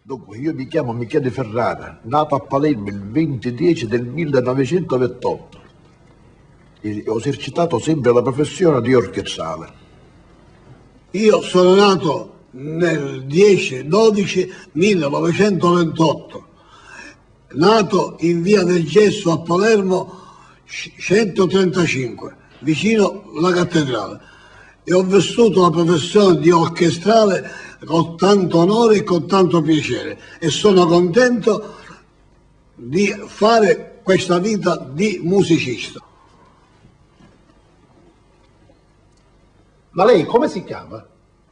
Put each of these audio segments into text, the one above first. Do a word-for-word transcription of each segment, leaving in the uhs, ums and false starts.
Dunque, io mi chiamo Michele Ferrara, nato a Palermo il venti dieci del millenovecentoventotto. E ho esercitato sempre la professione di orchestrale. Io sono nato nel dieci dodici millenovecentoventotto, nato in via del Gesso a Palermo centotrentacinque, vicino alla cattedrale, e ho vissuto la professione di orchestrale con tanto onore e con tanto piacere, e sono contento di fare questa vita di musicista. Ma lei come si chiama?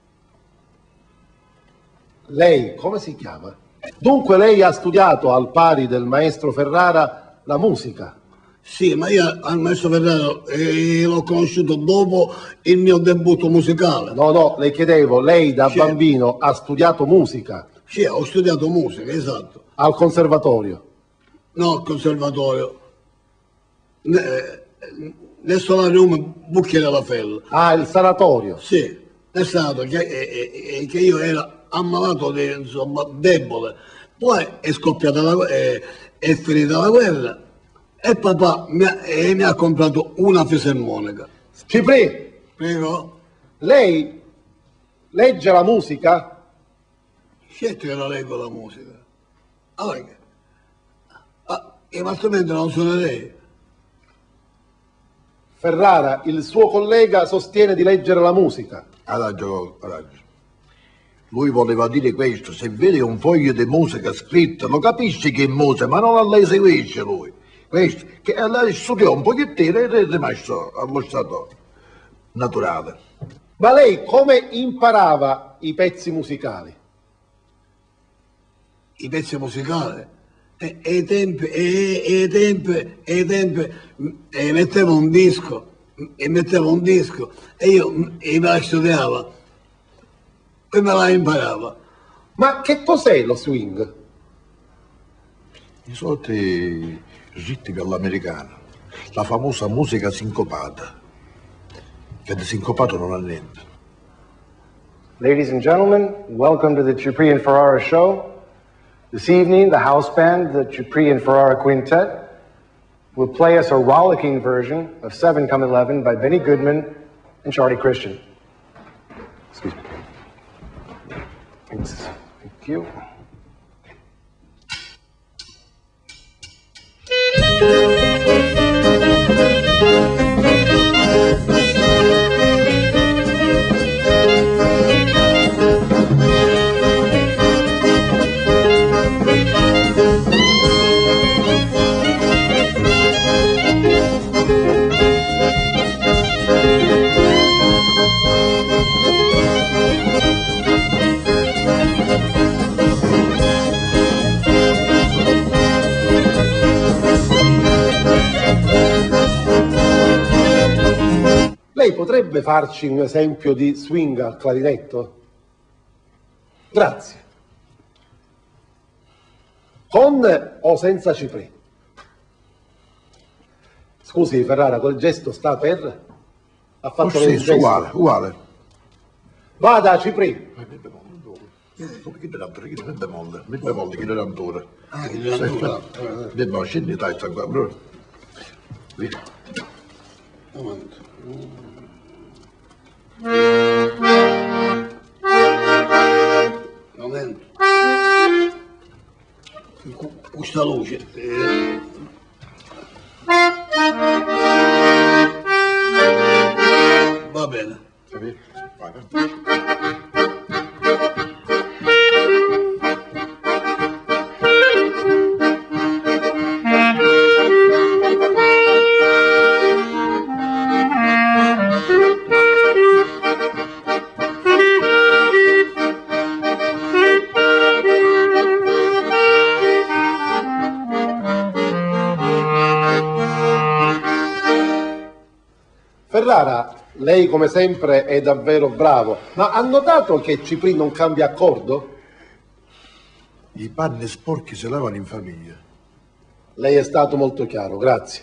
Lei come si chiama? Dunque lei ha studiato al pari del maestro Ferrara la musica? Sì, ma io al maestro Ferrara eh, l'ho conosciuto dopo il mio debutto musicale. No, no, le chiedevo, lei da Sì. bambino ha studiato musica? Sì, ho studiato musica, esatto. Al conservatorio? No, al conservatorio. Ne- Nel solarium Bucchi della Fella. Ah, il sanatorio? Sì, è stato che, eh, eh, che io ero ammalato, di, insomma, debole. Poi è scoppiata la guerra, è, è finita la guerra, e papà mi ha, e mi ha comprato una fisarmonica. Ciprì, Prego? lei legge la musica? Certo che la leggo la musica. Allora, che- ah, e ma altrimenti non suonerei. Ferrara, il suo collega sostiene di leggere la musica. Ha ragione, ha ragione. Lui voleva dire questo: se vede un foglio di musica scritto, lo capisci che è musica, ma non la eseguisce lui. Questo, che lei studiò un pochettino ed è rimasto allo stato naturale. Ma lei come imparava i pezzi musicali? I pezzi musicali, e, e i tempi, e, e i tempi, e i tempi, e mettevo un disco, e mettevo un disco, e io e me la studiavo, e me la imparava. Ma che cos'è lo swing? I soliti ritmi all'americana, la famosa musica sincopata, che di sincopato non ha niente. Ladies and gentlemen, welcome to the Ciprì and Ferrara show. This evening, the house band, the Ciprì and Ferrara Quintet, will play us a rollicking version of Seven Come Eleven by Benny Goodman and Charlie Christian. Excuse me. Thanks. Thank you. Lei potrebbe farci un esempio di swing al clarinetto? Grazie. Con o senza Ciprì? Scusi Ferrara, quel gesto sta per? Ha fatto Lo lei un stesso, gesto? uguale, uguale. Vada Ciprì. Che bemolle, che bemolle, che bemolle, che bemolle. Ah, che bemolle. Devo scendere, dai, sta qua, bro. Via. Un momento. Un momento. Questa luce. eh, Va bene. Capito? Vai. Ferrara, lei come sempre è davvero bravo, ma ha notato che Ciprì non cambia accordo? I panni sporchi si lavano in famiglia. Lei è stato molto chiaro, grazie.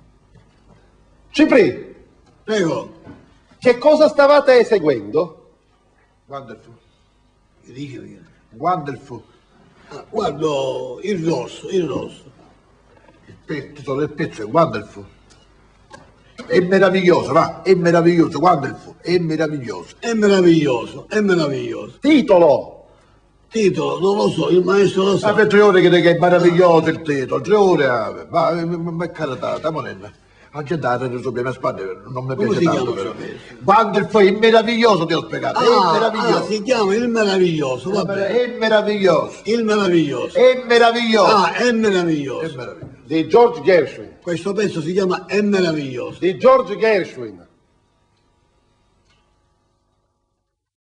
Ciprì, Prego. che cosa stavate eseguendo? Wonderful. Dica, dica. Wonderful. Ah, guardo il rosso, il rosso. Il titolo del pezzo è Wonderful. È meraviglioso, va, è meraviglioso, Wonderful, è meraviglioso. È meraviglioso, è meraviglioso. Titolo! Titolo, non lo so, il maestro lo sa. Ma per tre ore che è meraviglioso il titolo, tre ore, ah, ma ma è carità, tamonella. Anche dare le sue mie spalle, non mi Come piace si tanto. chiama Però. questo? Wonderful, è meraviglioso, ti ho spiegato, è Ah, meraviglioso. ah, si chiama il meraviglioso, va bene. È meraviglioso, Il meraviglioso. è meraviglioso. Ah, è È meraviglioso. meraviglioso. Di George Gershwin. Questo pezzo si chiama È meraviglioso. Di George Gershwin.